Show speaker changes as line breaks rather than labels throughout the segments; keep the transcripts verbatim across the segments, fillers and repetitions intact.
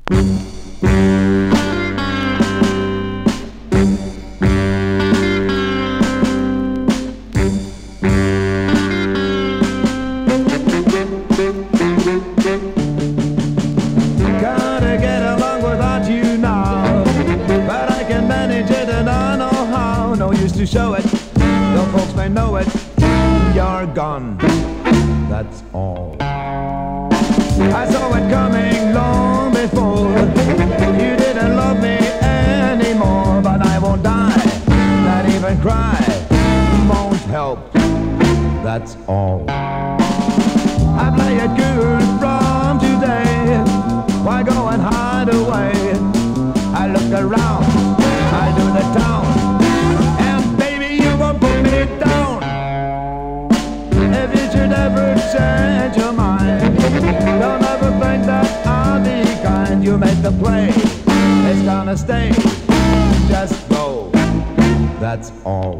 Gotta get along without you now, but I can manage it and I know how. No use to show it, though folks may know it. You're gone, that's all. I saw it coming long before. You didn't love me anymore, but I won't die, not even cry, won't help, that's all. I play it cool from today. Why go and hide away? I look around, I do the town, and baby you won't put me down. If you should ever change your mind, don't ever think that I'll be kind. You make the play, it's gonna stay, just go, that's all.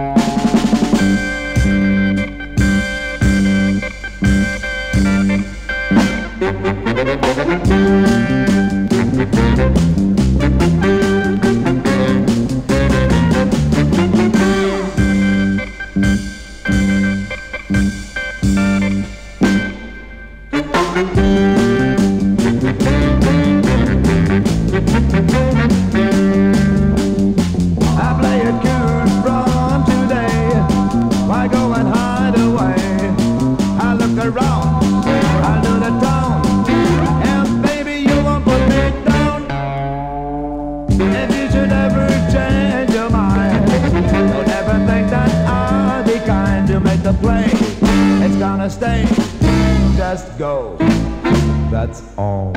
I play it cool from today. Why go and hide away? I look around, I do the town, and baby you won't put me down. If you should ever change your mind, don't ever think that I'll be kind. To make the play, it's gonna stay, just go, that's all.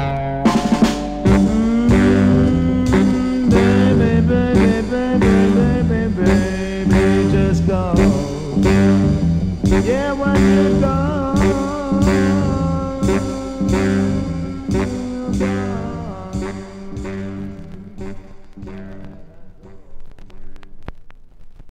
Baby, baby, baby, baby, baby, just go. Yeah, when you go.